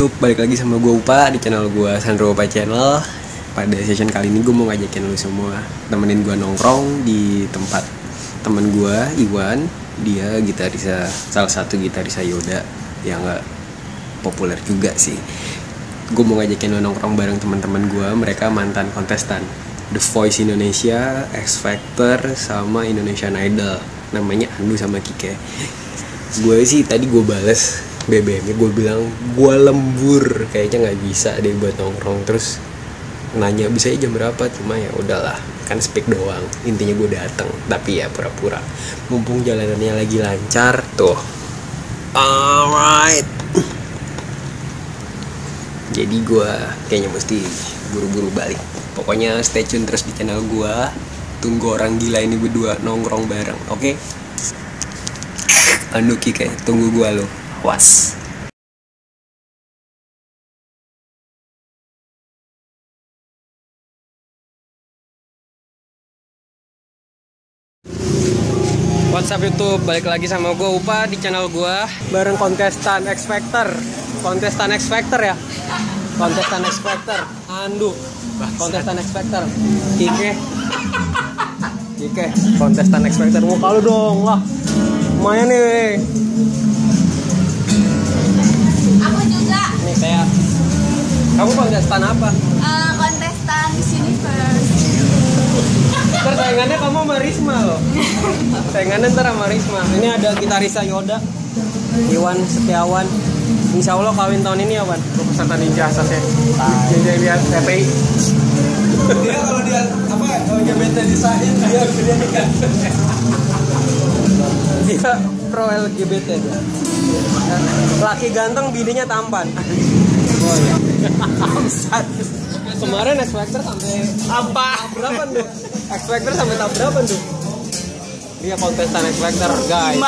YouTube, balik lagi sama gue Upa di channel gue Sandro Upa Channel. Pada session kali ini gue mau ngajakin lu semua temenin gue nongkrong di tempat temen gue, Iwan. Dia gitarisa, salah satu gitarisa Yoda yang gak populer juga sih. Gue mau ngajakin lu nongkrong bareng teman-teman gue. Mereka mantan kontestan The Voice Indonesia, X Factor, sama Indonesian Idol. Namanya Andu sama Kike. Gue sih tadi gue bales BBM-nya, gue bilang gue lembur, kayaknya nggak bisa deh buat nongkrong. Terus nanya bisa jam berapa, cuma ya udahlah, kan speak doang. Intinya gue datang, tapi ya pura-pura. Mumpung jalanannya lagi lancar tuh. Alright. Jadi gue kayaknya mesti buru-buru balik. Pokoknya stay tune terus di channel gue. Tunggu orang gila ini berdua nongkrong bareng, oke? Andu Kike, tunggu gue lo. Was. What's up YouTube, balik lagi sama gue Upa di channel gue bareng kontestan X Factor. Kontestan X Factor ya? Kontestan X Factor Andu, kontestan X Factor Kike, kontestan X Factor. Muka lu dong lah, lumayan nih. Aku juga. Nih saya. Kamu kontestan apa? Kontestan Miss Universe. Persaingannya kamu sama Risma loh. Saingannya ntar sama Risma. Ini ada gitarisa Yoda, Iwan Setiawan. Insya Allah kawin tahun ini ya, Wan. Lu peserta ninja asasnya. Ninja lihat TPI. Dia kalau dia apa LGBT desain dia nikah. Dia pro LGBT dia. Laki ganteng, bininya tampan. Oh iya. Kemarin X Factor sampai apa? Berapa tuh? X Factor sampai tahap berapa tuh? Dia kontestan X Factor, guys.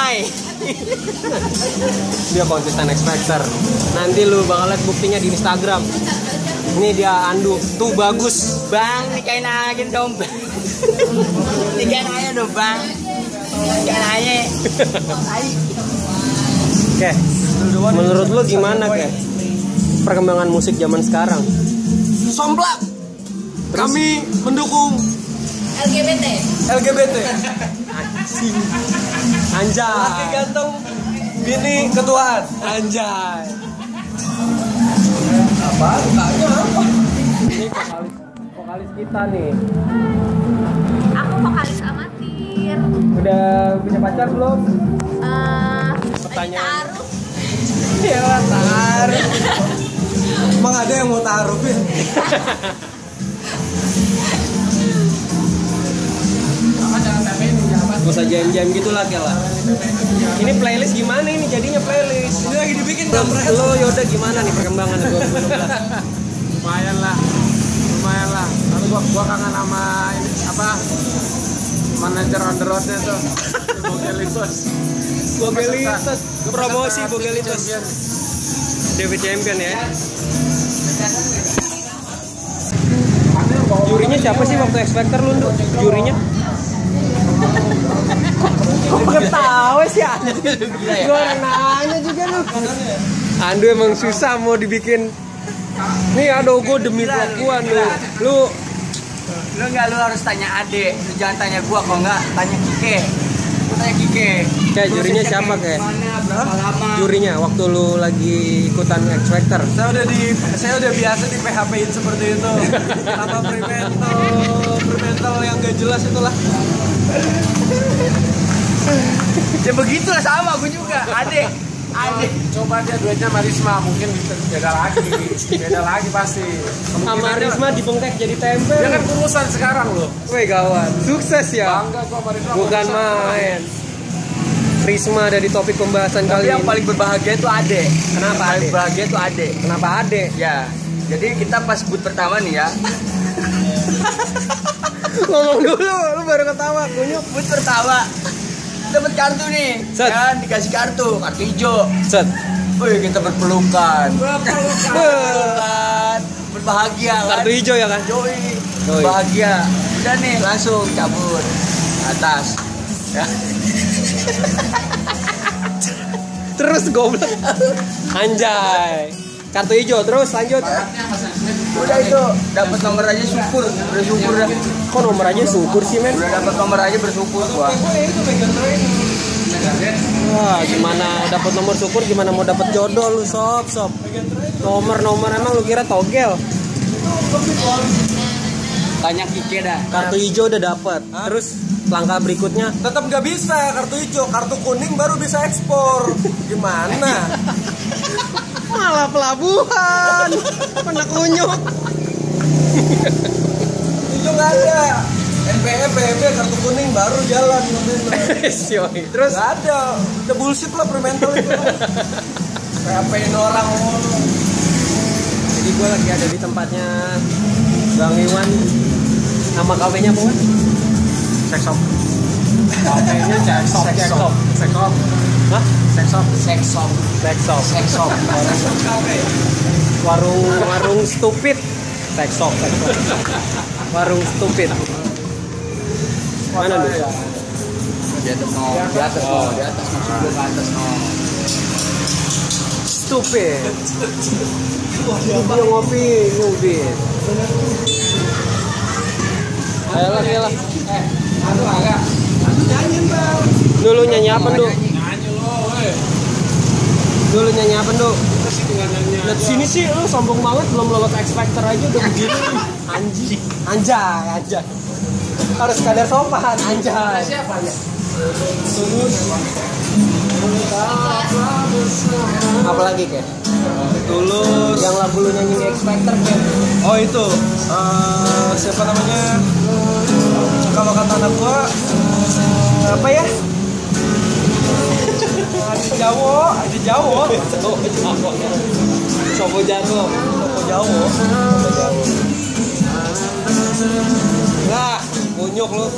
Dia kontestan X Factor. Nanti lu bakal lihat buktinya di Instagram. Ini dia Andu. Tuh bagus. Bang, nikahin aja dong, Bang. Nikahin aja dong, Bang. Nikahin aja. Oke. Menurut lu gimana, Ke? Perkembangan musik zaman sekarang? Somplak. Kami mendukung LGBT. Anjay. Laki ganteng, bini ketuaan. Anjay. Apa? Tanya apa? Ini vokalis kita nih. Aku vokalis amatir. Udah punya pacar belum? Pertanyaan. Ya, taruh. Emang ada yang mau taruhin? Gak usah jam-jam gitu lah, Kel. Ini playlist gimana ini jadinya playlist? Ini lagi dibikin kampret. Lo Yoda gimana nih perkembangan 2016? Lumayan lah. Lalu gua kangen sama ini apa? Manajer on the road-nya tuh. Bogelitos. Promosi Bogelitos. David Champion ya. Jurinya siapa sih waktu X Factor lu? Jurinya? Kok ketawa sih Andu? Gue orang nanya juga lu. Andu emang susah mau dibikin. Nih ada gue demi kelakuan lu. Lu harus tanya Ade. Lu jangan tanya gua, kalau enggak tanya Kike. Lu tanya Kike. Kayak jurinya siapa, Kayak? Berapa lama? Jurinya waktu lu lagi ikutan X Factor. Saya udah biasa di PHP-in seperti itu. Sama Fremantle yang gak jelas itulah. Ya begitulah sama gue juga. Ade. Coba dia duetnya sama Risma, mungkin beda lagi pasti. Sama Risma dibengkak jadi tempe. Dia kan kurusan sekarang loh. Wih gawat, sukses ya. Bangga gua sama Risma. Bukan main. Risma ada di topik pembahasan Tapi kali yang ini. paling berbahagia itu Ade. Kenapa Paling Ade? berbahagia itu Ade. Kenapa Ade? Ya. Jadi kita pas boot pertama nih ya. Ngomong dulu, lu baru ketawa, kunyuk. Boot pertama. Dapat kartu nih. Set. Kan dikasih kartu hijau. Set. Wih, kita berpelukan. Berbahagia kan. Kartu hijau ya kan? Yoi. Yoi. Bahagia. Udah nih langsung cabut atas. Ya. Terus goblok. Anjay. Kartu hijau terus lanjut. Udah itu dapat nomor aja syukur, bersyukur dah. Kok nomor aja syukur sih men? Udah dapat nomor aja bersyukur gua. Wah gimana dapat nomor syukur gimana mau dapat jodoh lu sob. Nomor emang lu kira togel? Tanya Kike dah. Kartu hijau udah dapat. Terus langkah berikutnya Tetap nggak bisa kartu hijau, kartu kuning baru bisa ekspor. Gimana? malah pelabuhan. Penak unyuk. Hijau nggak ada. NPM, PMB, kartu kuning baru jalan. Terus Nggak ada. Udah bullshit lah permental itu. PHP-in orang mulu. jadi gue lagi ada di tempatnya Bang Iwan. Nama kafenya apa? Sex shop. Kafenya sex shop. Hah? Sex shop. Sex shop. Warung stupid. Sex shop. Warung stupid. Mana lu? Di atas no, di atas masuk dulu ke atas no. Stupid. Dia ngopi, nyubit. Ayolah. Aduh agak. Dulu nyanyi apa, Du? Dulu nyanyi apa, Du? Lihat sini sih lu sombong banget belum lolos X Factor aja udah begini. Anjay. Harus kadar sopan, anjay. Siapa ya? Apa lagi, Kek? Tulus. Yang lagu lu nyanyi X Factor, Kek? Oh itu. Siapa namanya? Kalau kata anak gua apa ya? Aji Jawo. Sopo Jago. Nah, unyuk lu.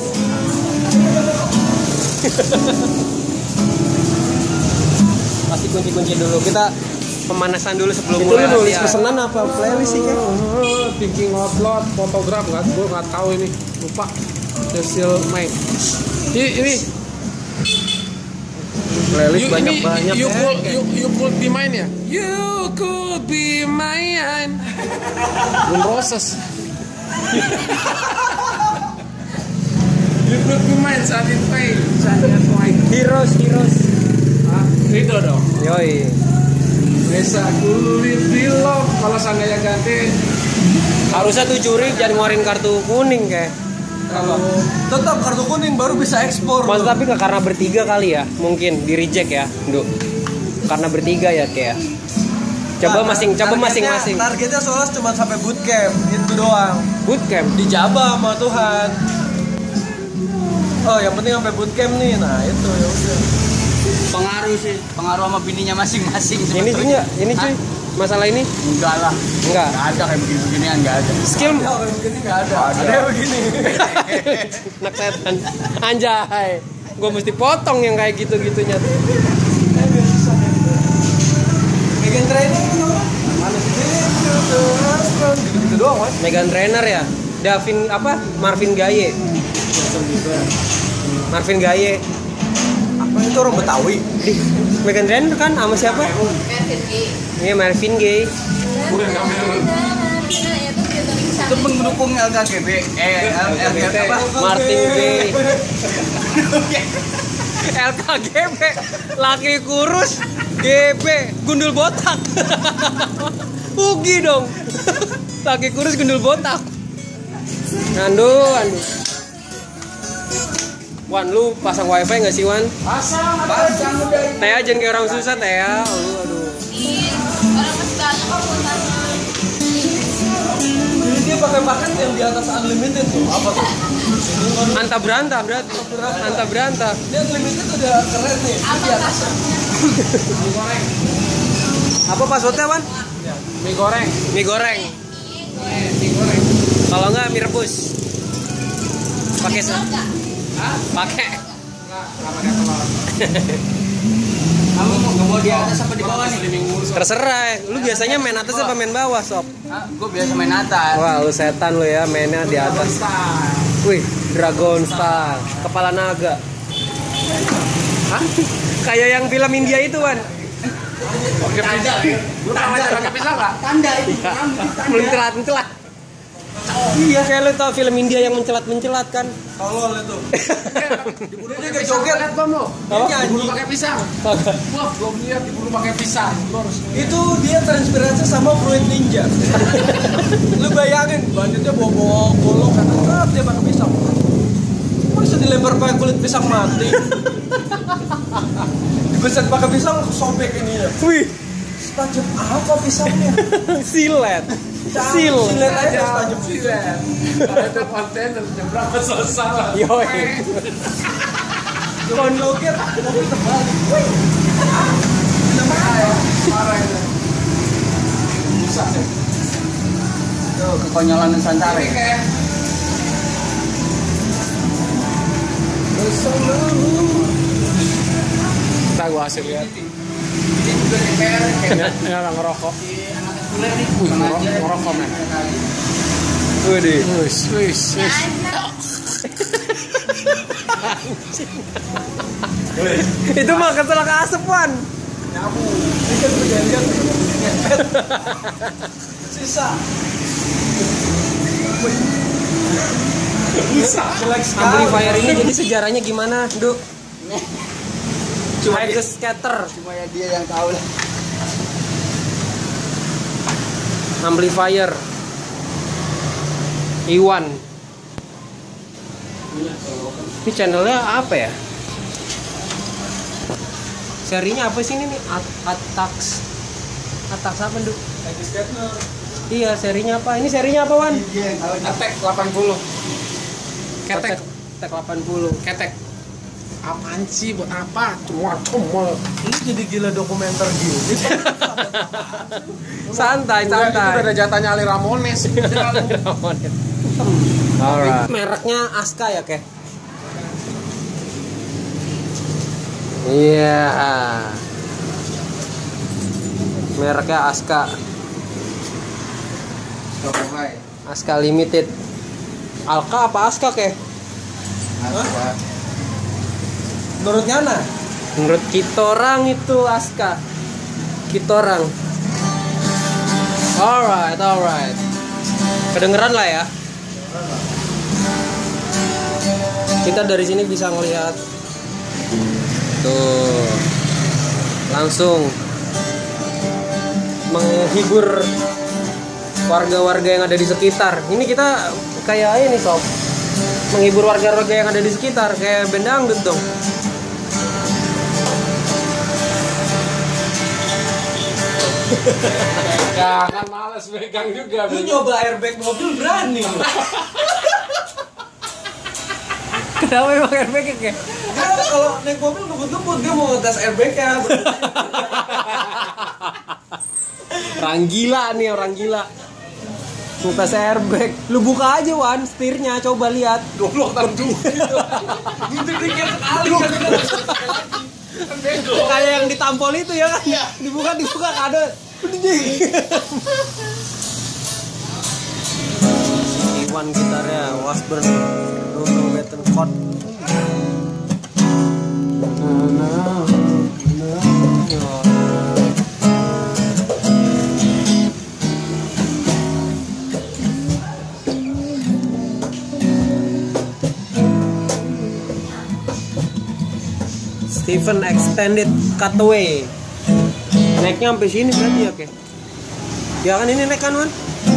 Pasti kunci dulu. Kita pemanasan dulu sebelum Itu mulai lu nulis latihan. pesanan apa? Playlist sih kan? Thinking out loud, fotograf nggak? Gue nggak tahu ini, lupa. Cecil main. Ini Playlist you, banyak-banyak you, ya. you could be mine ya. You could be mine. Gun Roses. You could be mine saat itu Heroes. ah, itu dong. Yoi. Bisa kulit di love. Kalau seandainya ganti, Harusnya tuh juri jangan ngeluarin kartu kuning kayak. kalau Tetap kartu kuning baru bisa ekspor. Mas tapi karena bertiga kali ya, mungkin di reject ya, Duh. Karena bertiga ya kayak. Coba masing-masing. Targetnya soalnya cuma sampai bootcamp itu doang. Bootcamp. Dijabah sama Tuhan. Oh, yang penting sampai bootcamp nih. Nah, itu ya udah. Pengaruh sama bininya masing-masing. Ini cuy, cuy. Masalah ini? Enggak lah. Enggak. Enggak ada kayak begini-beginian, enggak ada. Skill Ada orang begini nggak ada. Ada yang begini. anak setan. Anjay. Gue mesti potong yang kayak gitu-gitunya. Megan Trainer mana sih? Gitu doang, Mas. Megan Trainer ya. Marvin Gaye. Apa itu orang Betawi? Di Megan Trainer kan sama siapa? Iya Marvin Gaye. Itu pendukung LKGB. LKGB apa? Martin Gaye. LKGB laki kurus GB gundul botak. Ugi dong. Laki kurus gundul botak. Andu. Wan, lu pasang wifi nggak sih Wan? Pasang udah. Teh jangan kayak orang susah Teh ya. Aduh. Orang masih banyak kok pulsanya. Jadi dia pakai paket yang di atas unlimited tuh. Apa tuh? Anta beranta berarti. Anta beranta. Dia unlimited udah keren nih. Apa passwordnya? Apa passwordnya Wan? mie goreng. Mie goreng. Kalau nggak mie rebus. Pakai pakai. Nggak pakai telur. Kamu nggak mau di atas apa di bawah nih? Terserah. Lu biasanya main atas apa main bawah sob? Gue biasa main atas. Wah lu setan lu ya mainnya di atas. Wih Dragon Star. Kepala naga. Hah? Kayak yang film India itu Wan. Pakai pisang. Lu pernah belajar pakai pisang nggak? Tanda itu. Mencelat. Iya, kayak lu tau film India yang mencelat kan? Tolol itu. Dibunuh pakai joget lihat bang lo. Dibunuh pakai pisang. Wah, belum lihat dibunuh pakai pisang. Lu harus. Itu dia terinspirasi sama Fruit Ninja. Lu bayangin, banditnya bawa golok kan dia pakai pisang. Masa dilempar pakai kulit pisang mati? Dibeset pakai pisang sobek ininya. Wih, Tajam apa pisangnya? silet. Silet aja tajam. Silet. Kalau itu konten jam berapa selesai? Yoi. Konlokir, mobil terbalik. Wih. Parah itu. Bisa deh. Tuh kekonyolan Nusantara. Ini kayak Kita gua hasil lihat. ini juga DPR kayak Ini orang ngerokok. anak kuliah nih. Ngerokok men. Waduh. Wis. Itu mah kecelakaan asepan. Nyabu. Ini kan perjanjian ngepet. Sisa. Bisa. Jelek sekali. Amplifier ini jadi sejarahnya gimana, Duk? Cuma ke scatter. Cuma ya dia yang tahu lah. Amplifier. Iwan. Ini channelnya apa ya? Serinya apa sih ini nih? Atax apa, Duk? Iya, serinya apa? Ini serinya apa, Wan? Dia yang tahu. Attack 80. Ketek. Tek 80. Ketek. Apaan sih? Buat apa? Cuma. Ini jadi gila dokumenter gini. Santai. Itu udah jatahnya Ali Ramones. Alright. Mereknya Aska ya, Keh? Iya. Mereknya Aska. Aska Limited. Alka apa Aska, Keh? Menurut Nyana? Menurut kitorang itu Aska. Kitorang. Alright. Kedengeran lah ya. Kita dari sini bisa ngelihat tuh langsung menghibur warga-warga yang ada di sekitar. Ini kita kayak ini sob, menghibur warga-warga yang ada di sekitar kayak band dangdut dong. Jangan males megang juga. Lu nyoba airbag mobil berani lu. Kenapa emang airbagnya kayak? Karena kalau naik mobil ngebut-ngebut dia mau ngetes airbagnya. Orang gila nih, orang gila. Buka airbag. Lu buka aja Wan, setirnya coba lihat. Goblok tentu. Gitu dikit sekali kan. Kayak yang ditampol itu ya kan? Dibuka kado. Iwan gitarnya Washburn Bruno Bettencourt. Stephen Extended Cutaway. Naiknya sampai sini berarti ya, Oke. Ya kan ini naik kan, Wan?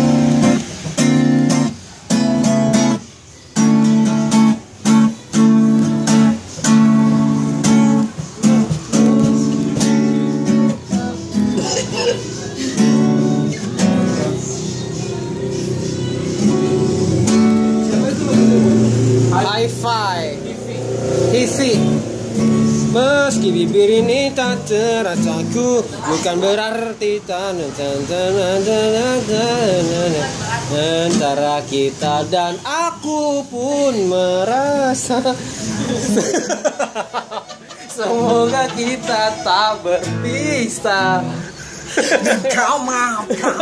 Hi-Fi Hifi. Meski bibir ini tak teracaku, bukan berarti antara kita dan aku pun merasa semoga kita tak berpisah. Kau maafkan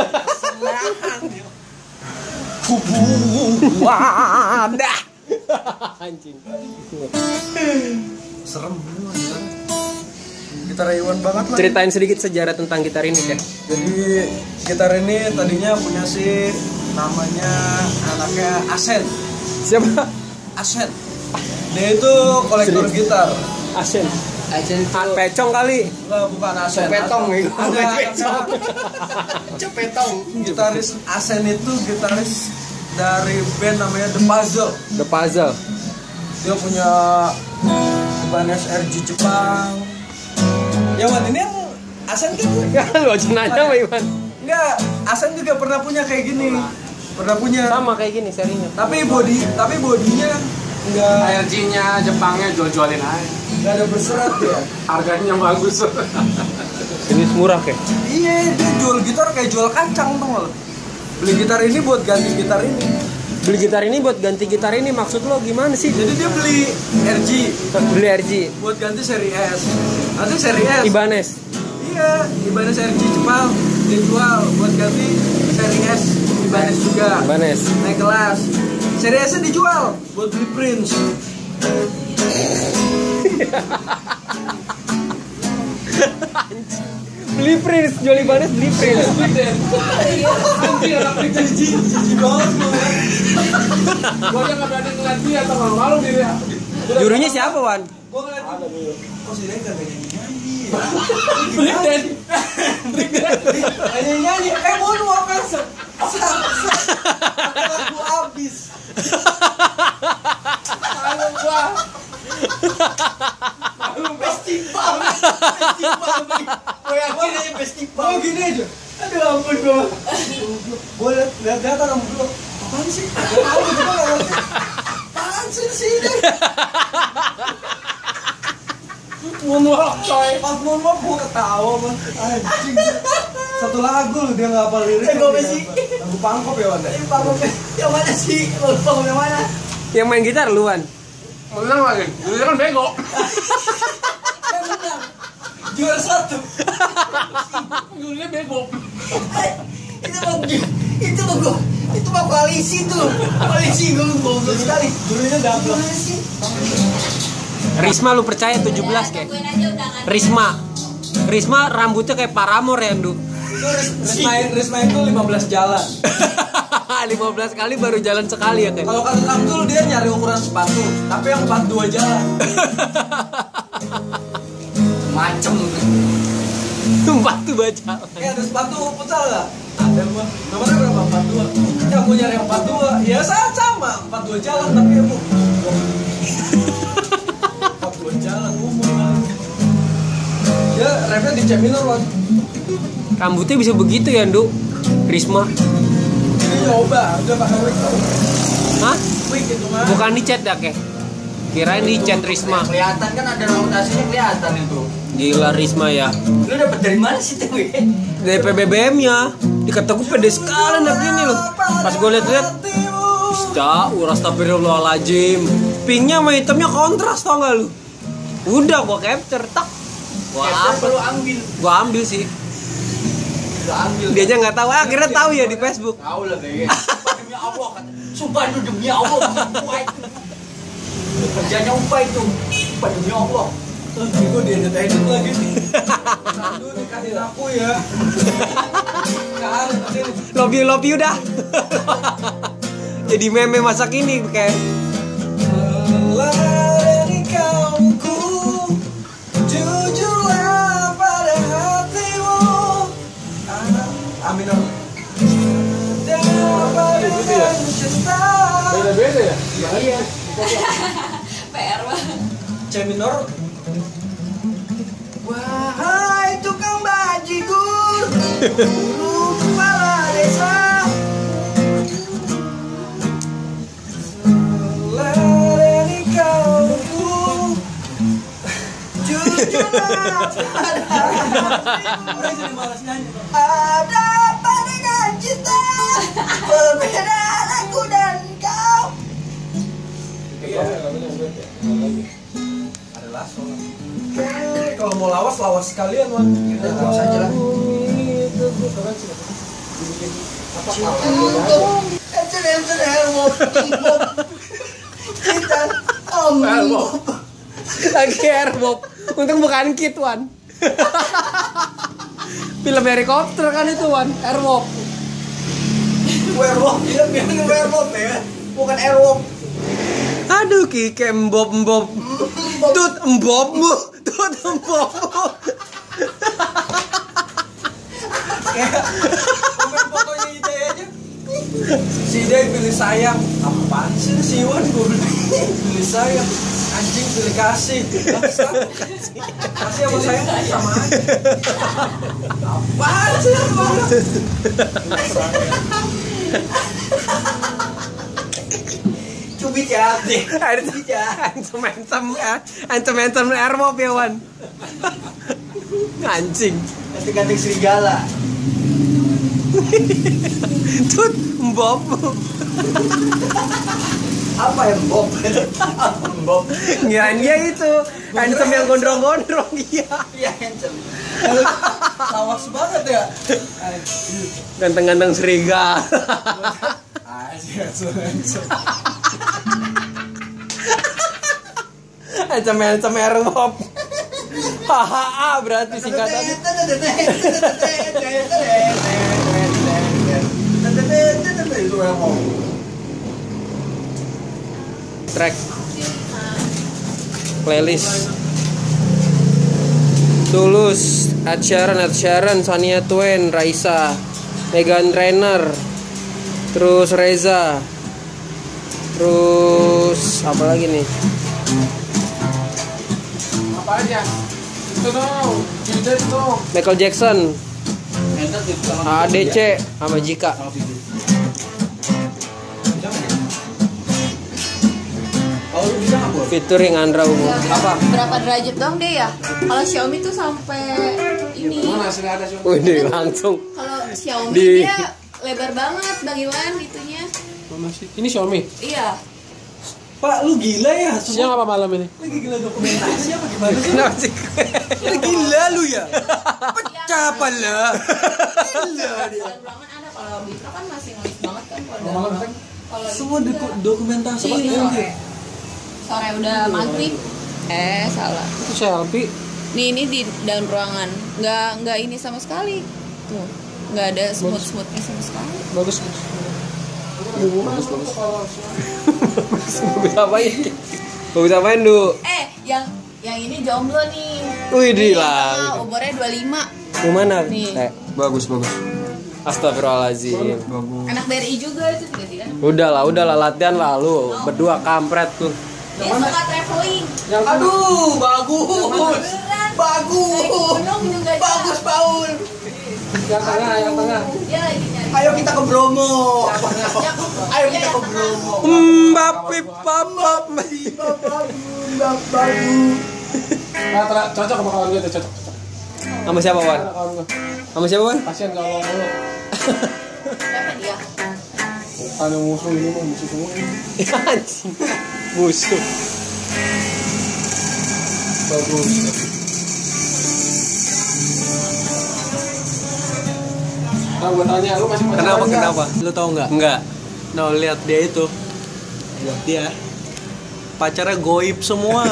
hubungan. Anjing. Serem banget. gitar Iwan banget lah. Ceritain sedikit sejarah tentang gitar ini, Kek. Jadi gitar ini tadinya punya si namanya anaknya Asen. Siapa? Asen. Dia itu kolektor gitar. Asen. Ajen Pecong kali. Enggak, bukan Asen. Petong gitu. Ada Cepetong. gitaris Asen itu gitaris dari band namanya The Puzzle. The Puzzle. Dia punya Ibanez RG Jepang. Ya Wan, ini yang Asen kan? Ya lu aja nanya sama Iwan. Enggak, Asen juga pernah punya kayak gini. Pernah punya. Sama kayak gini serinya. Tapi bodinya enggak Energinya Jepangnya jual-jualin aja. enggak ada berserat ya. Harganya bagus. Jenis murah, Kek. Iya, dia jual gitar kayak jual kacang tuh malah. Beli gitar ini buat ganti gitar ini. Beli gitar ini buat ganti gitar ini, maksud lo gimana sih? Jadi dia beli RG Beli RG buat ganti seri S. Nanti seri S. Ibanez. Iya, Ibanez RG Jepang dia jual buat ganti seri S Ibanez juga. Ibanez. Naik kelas. Seri S nya dijual buat beli Prince. Beli Prince, jual Ibanez beli Prince. Anjir, anak kecil jijik banget lu ya. Gua aja nggak berani ngeliat dia, atau malu dia. Jurunya siapa, Wan? Gua ngeliat kok si Rengga gak nyanyi. Beli dan Nyanyi. Moonwalk kan lagu abis. malu gua. Festival. Gue yakin aja festival. Oh gini aja. Aduh ampun gue. Gue lihat orang dulu. Apaan sih? Gue tahu juga nggak ngerti. Apaan sih di sini? Moonwalk coy. Pas moonwalk gue ketawa man. Anjing. Satu lagu loh dia nggak hafal lirik. Gue sih. Lagu Pangkop ya Wanda. Pangkop yang mana sih? Pangkop yang mana? Yang main gitar lu, Wan. Menang lagi. Dia kan bego. Juara 1. Dia bego. Itu mah koalisi tuh. Koalisi gue goblok sekali. Jurunya double. Risma lu percaya 17, Kek? Tungguin aja undangan. Risma rambutnya kayak Paramore ya, Ndu. Itu Risma itu 15 jalan. 15 kali baru jalan sekali ya, Kek. Kalau kata Abdul dia nyari ukuran sepatu, tapi yang 42 jalan. Macem. Tumpah tuh baca. Ada sepatu futsal nggak? Ada gua. Nomornya berapa? 42. Ya gua nyari yang 42. Ya sama 42 jalan tapi ya bu. 42 jalan umum. Ya refnya di C minor Wan. Rambutnya bisa begitu ya, Ndu? Risma. Ini nyoba, udah pakai wig tau. Hah? Wig itu mah. Bukan dicat dah, Kek. Kirain dicat Risma. Kelihatan kan ada rambut aslinya kelihatan itu. Gila Risma ya. Lu dapet dari mana sih tuh? Dari PBBM-nya. Dikata gue pede sekali anak gini loh. Pas gue liat-liat, astagfirullahaladzim. Pinknya sama hitamnya kontras, tau gak lu? Udah gue capture, tak. Lu ambil. Gue ambil sih. Lu ambil. Dia aja nggak tahu. Akhirnya tahu ya di Facebook. Tahu lah kayaknya. Demi Allah kata. Sumpah itu demi Allah. Sumpah itu. Kerjanya upah itu. Sumpah demi Allah. Ini gue diedit lagi nih. Sandu nikahin aku ya. Love you dah. Jadi meme masa kini kayak. Melalui kaumku, jujurlah pada hatimu. Amin. Dapat cinta. Beda-beda ya? Iya. PR banget. C minor. Wahai tukang bajigur, guru kepala desa, ladeni kaumku, jujurlah pada ada apa dengan cinta, perbedaan aku dan kau. Adalah soal. Kalau mau lawas sekalian Wan. Lawas aja lah. Lagi airbob. Untung bukan kit, Wan. Film helikopter kan itu Wan, Airwalk. Werewolf, dia bilang werewolf ya, bukan airwalk. Aduh Kike embop. Tut embopmu. Komen fotonya Ide aja. Si Ide pilih sayang. Apaan sih si Iwan gue pilih sayang. Anjing pilih kasih. Kasih sama sayang sama aja. Apaan sih Cubit ya deh. Ancam Airwalk ya Wan. Anjing. Ganti-ganti serigala. Tut embopmu. Apa yang Bob? Apa Bob? Ngirain dia itu ancam yang gondrong-gondrong iya. Iya handsome. Lawas banget ya. Ganteng-ganteng serigala. Ancam Airwalk. Hahaha berarti singkatannya. Track playlist Tulus, Ed Sheeran, Shania Twain, Raisa, Meghan Trainor, terus Reza, terus apa lagi nih? Apa aja? Itu dong, Jilid dong. Michael Jackson, ADC sama Jika. Oh, lu bisa nggak, Bos? Featuring Andra Ungu. Apa? Berapa derajat dong deh ya? Kalau Xiaomi tuh sampai ini. Mana sih ada sih? Wih, langsung. Kalau Xiaomi Di- dia lebar banget Bang Iwan itunya. Mana sih? Ini Xiaomi. Iya. Pak, lu gila ya? Siang apa malam ini? Lagi gila dokumentasi apa gimana sih? Kenapa sih? Gila lu ya? Pecah pala. Gila dia. Dan ruangan ada kalau Bitra kan masih ngelis banget kan kalau Malam udah- kan? kalau Semua dokumentasi Iya, ini. sore. Sore udah maghrib. Salah. Itu Xiaomi. Ini di dalam ruangan. Nggak ini sama sekali. Tuh. Nggak ada smoothnya sama sekali. Bagus. Bagus. Bagus apain? Bagus apain, Du? Yang ini jomblo nih. Wih, Ini lah. sama umurnya 25. Gimana? Nih. Bagus. Astagfirullahaladzim. Anak BRI juga itu juga dia. Udahlah latihan lah lu. Berdua kampret tuh. Dia suka traveling. Aduh, bagus. Beneran. Bagus. Naik gunung juga dia. Bagus, Paul. Yang tengah. Dia lagi nyari. Ayo kita ke Bromo. Ayo kita ke Bromo. Mbapip papap. Nah, cocok sama kawan gue tuh, cocok. Sama siapa, Wan? Ada kawan gue. Sama siapa, Wan? Kasian kalau mulu. Siapa dia? Ada musuh ini mau musuh semua ini. Anjing. Musuh. Bagus. Nah, gue tanya, lu masih pacaran nggak? Kenapa? Lu tahu nggak? Enggak. No, lihat dia itu. Lihat dia. Pacarnya goib semua.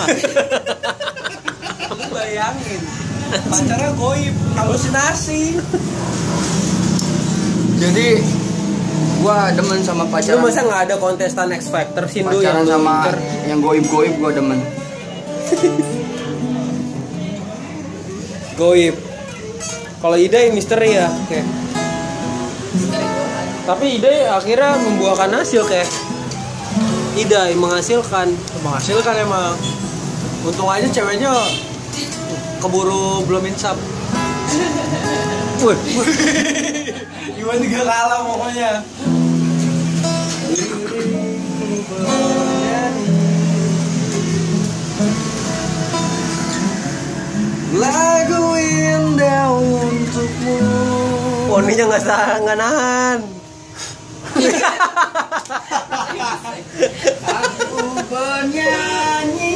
Kamu bayangin. Pacarnya goib, halusinasi. Jadi gua demen sama Lu pacaran. masa nggak ada kontestan X Factor Sindu Pacaran yang lu sama incer? yang goib-goib gua demen. Goib. Kalau Ida misteri ya, kayak. Tapi Ida akhirnya membuahkan hasil kayak. Ida menghasilkan. Menghasilkan emang. Untung aja ceweknya keburu belum insap. Wih, Iwan juga kalah pokoknya. Lagu indah untukmu. poninya nggak nahan. Aku bernyanyi.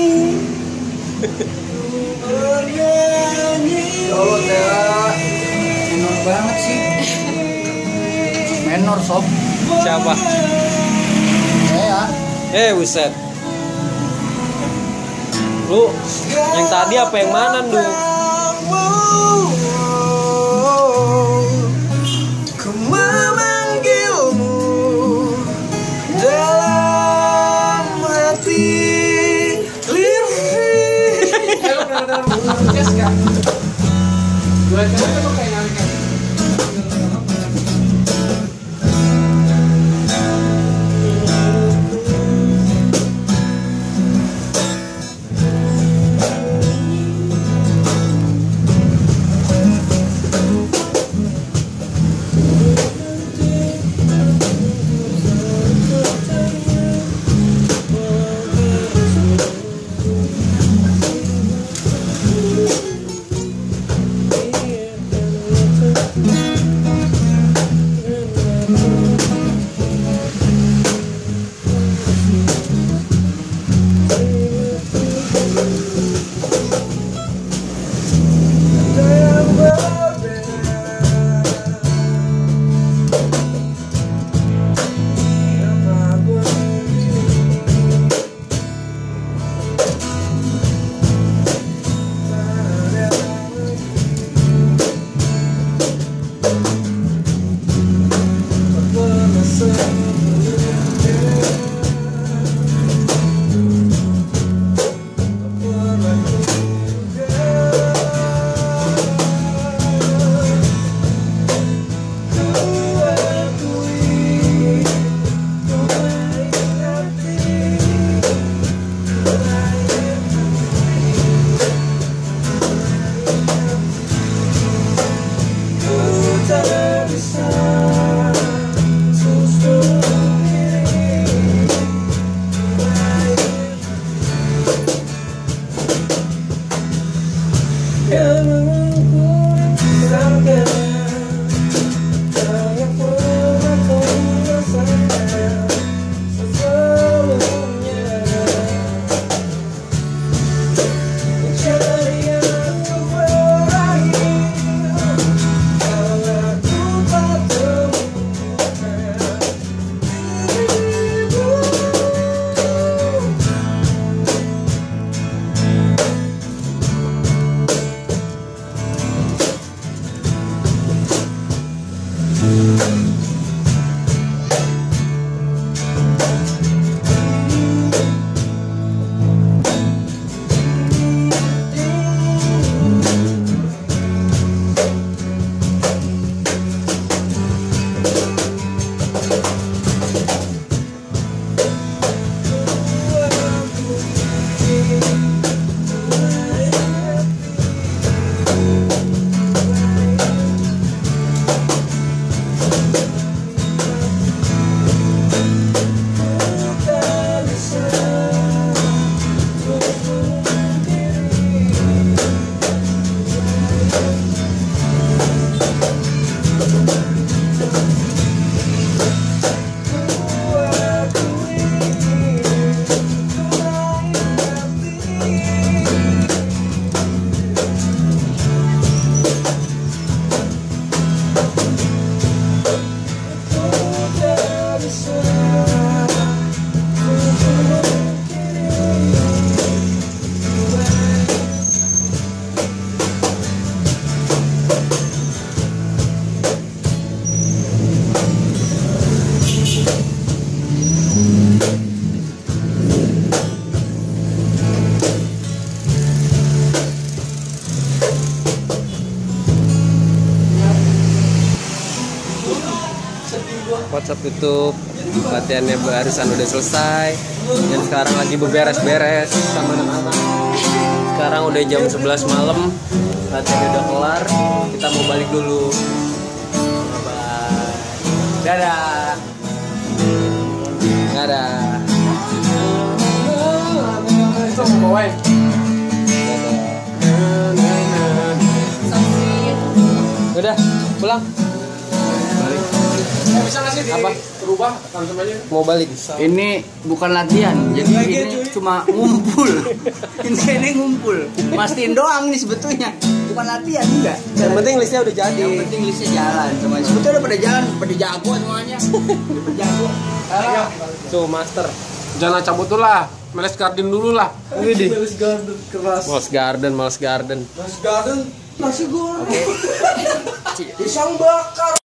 Oh, Tera. Menor banget sih. Menor sob. Siapa? Ya. Buset. Lu yang tadi apa yang mana, Du? Ku memanggilmu dalam hati lirik. Yes kan? Dua cewek tuh kayak nyari. WhatsApp YouTube latihannya barusan udah selesai dan sekarang lagi beberes-beres sama anak-anak. Sekarang udah jam 11 malam, latihannya udah kelar, kita mau balik dulu. Bye. Dadah. Dadah. Itu mau bawa. Udah, pulang. Bisa nggak sih apa? Berubah konsumnya? Mau balik. Ini bukan latihan, jadi ini cuma ngumpul. Ini ngumpul. Mastiin doang nih sebetulnya. Bukan latihan enggak. Yang penting listnya udah jadi. Yang penting listnya jalan semuanya. Sebetulnya udah pada jalan, pada jago semuanya. Udah jago. Ayo. Tuh master. Jangan cabut dulu lah. Meles Garden dulu lah. Widih. Males Garden keras. Males Garden. Males Garden Nasi goreng. Pisang bakar.